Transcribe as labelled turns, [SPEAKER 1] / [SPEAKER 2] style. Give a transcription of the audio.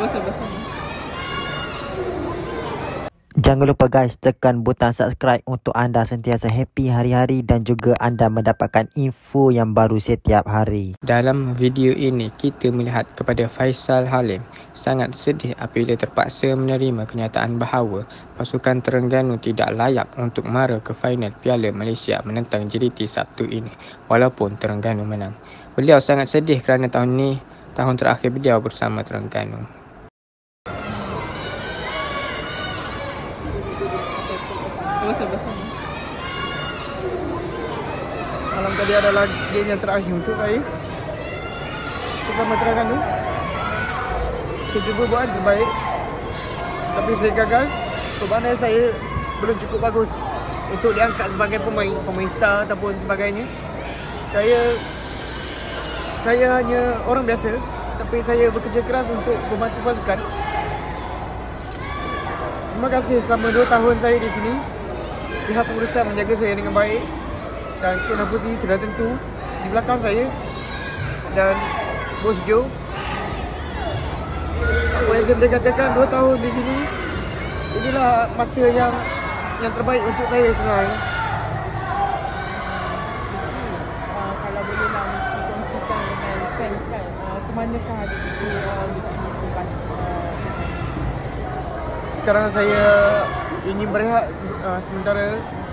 [SPEAKER 1] Jangan lupa guys, tekan butang subscribe untuk anda sentiasa happy hari-hari dan juga anda mendapatkan info yang baru setiap hari.
[SPEAKER 2] Dalam video ini, kita melihat kepada Faisal Halim sangat sedih apabila terpaksa menerima kenyataan bahawa pasukan Terengganu tidak layak untuk mara ke final Piala Malaysia menentang JDT Sabtu ini walaupun Terengganu menang. Beliau sangat sedih kerana tahun ini tahun terakhir beliau bersama Terengganu.
[SPEAKER 3] Malam tadi adalah game yang terakhir untuk saya bersama Terengganu. Saya cuba buat terbaik, tapi saya gagal. Permainan saya belum cukup bagus untuk diangkat sebagai pemain star ataupun sebagainya. Saya hanya orang biasa, tapi saya bekerja keras untuk membantu pasukan. Terima kasih selama 2 tahun saya di sini. Pihak pengurusan menjaga saya dengan baik dan Tuan Putri sudah tentu di belakang saya dan Bos Joe. Apa yang saya boleh katakan, 2 tahun di sini, inilah masa yang terbaik untuk saya sebenarnya.
[SPEAKER 4] Kalau boleh nak dikongsikan dengan fans kan, ke manakah ada Vicky selepas
[SPEAKER 3] Sekarang saya ingin berehat sementara